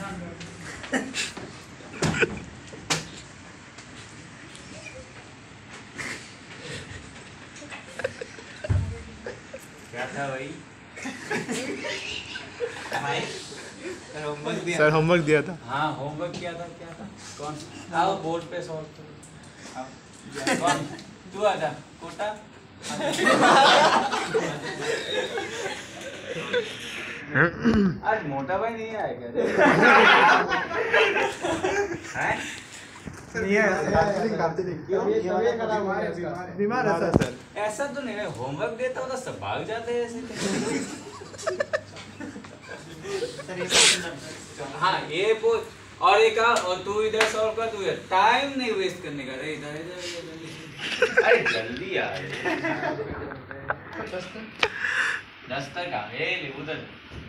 क्या था भाई? सर होमवर्क दिया था। हाँ होमवर्क किया था। क्या था? कौन? आओ बोर्ड पे सॉल्व करो। आओ। कौन? तू आजा कोटा। आज मोटा भाई नहीं आएगा हैं? बीमार है सर। ऐसा तो नहीं है, होमवर्क देता हूँ तो सब भाग जाते हैं ऐसे। हाँ ये बोल और एक और तू इधर सॉल्व कर, तू टाइम नहीं वेस्ट करने का। अरे इधर इधर अरे जल्दी आ। 10 तक आ ले उधर।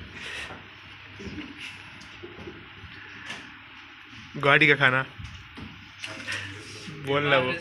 गाड़ी का खाना बोलना वो।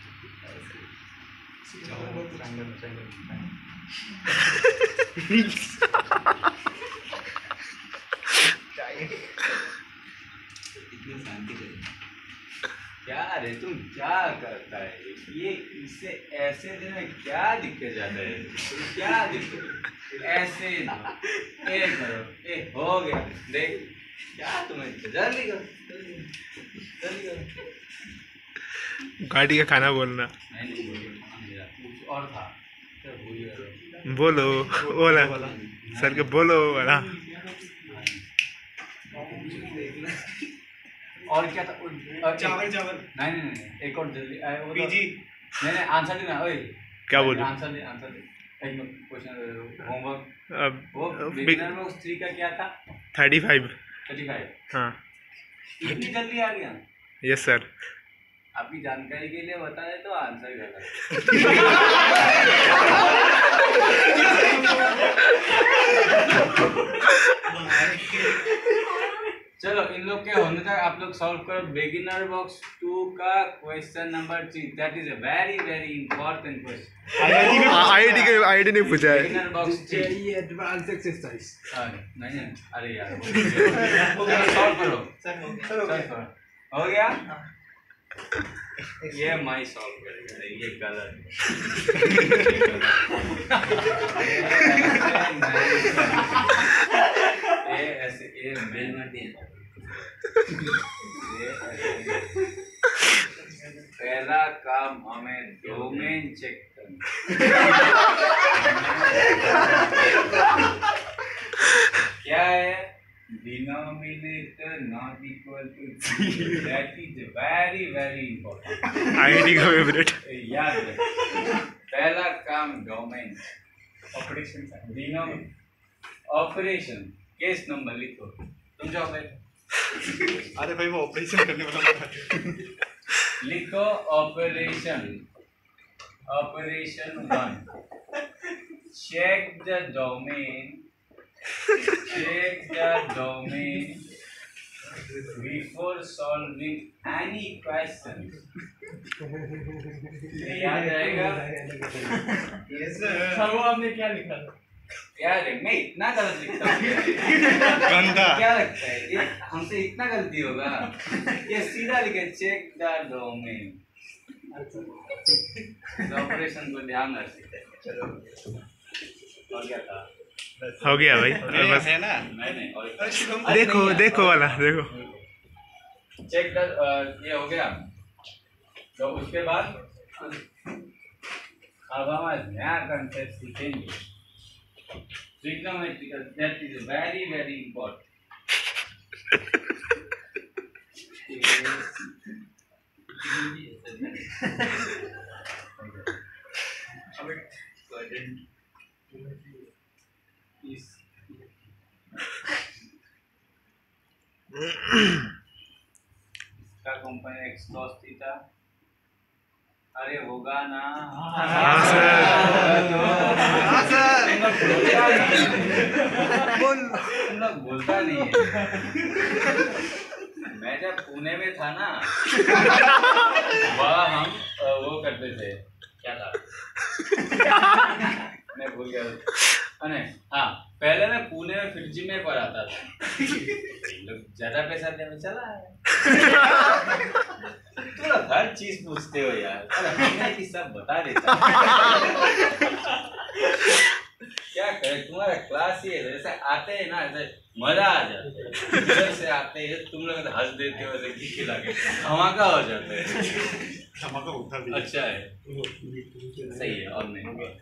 क्या रे तुम क्या करता है ये? इससे ऐसे दिन में क्या दिक्कत जाता है? क्या दिक्कत? ऐसे ए करो, ए हो गया। देख क्या तुम्हें जल्दी करो, जल्दी करो। गाड़ी का खाना बोलना। कुछ और था बोलो बोला सर के बोलो वाला। और क्या था? चावल चावल नहीं एक और जल्दी पीजी नहीं आंसर देना। ओए क्या बोलूं? आंसर दे एक क्वेश्चन होमवर्क। वो बिगिनर में 3 का क्या था? 35। हाँ इतनी जल्दी आ गया? Yes sir. आपकी जानकारी के लिए बता दे तो आंसर गलत। चलो इन लोग के होने तक आप लोग सॉल्व करो। बिगिनर बॉक्स 2 का question number 3। That is a very very important question. ID नहीं पूछा है। बिगिनर बॉक्स ये एडवांस एक्सरसाइज। नहीं अरे यार सॉल्व करो। हो गया? ये मैं सॉल्व करेगा, ये गलत है। ये ऐसे ये मेल मत दिया। पहला काम हमें डोमेन चेक करना। क्या है? Denominator not equal to 0. That is very very important. ID का फेवरेट। याद रख। पहला काम डोमेन ऑपरेशन का। ऑपरेशन केस नंबर लिखो। तुम जाओ भाई। अरे भाई वो ऑपरेशन करने वाला लिखो operation 1 check the domain before solving any question। याद रहेगा? Yes sir. वो आपने क्या लिखा था? यार मैं इतना गलत लिखता हूँ क्या लगता है ये हमसे इतना गलती होगा? ये सीधा लिखे चेक द डोमेन। ऑपरेशन को ध्यान रखिए। चलो और क्या था? हो गया भाई बस है ना? नहीं और देखो देखो वाला देखो। चेक द ये हो गया। तो उसके बाद अब हम नया कंसेप्ट सीखेंगे। Trigonometrical, that is very very important। इसका कंपनी एक्सक्लॉस थीटा। अरे होगा ना? हाँ सर। तुम लोग बोलता नहीं है। मैं जब पुणे में था ना वहाँ हम वो करते थे। क्या था? मैं भूल गया। हाँ पहले मैं पुणे में फ्रिज में पढ़ाता था, लोग ज्यादा पैसा देने चला है। तुम लोग हर चीज पूछते हो यार, अरे हमें की सब बता देता। क्या करे, तुम्हारा क्लास ही है, जैसे आते हैं ना ऐसे मजा आ जाता है। इधर से आते हैं तुम लोग तो हंस देते हो, ऐसे खिला के धमाका हो जाता है। धमाका उठा भी अच्छा है, सही है। और नहीं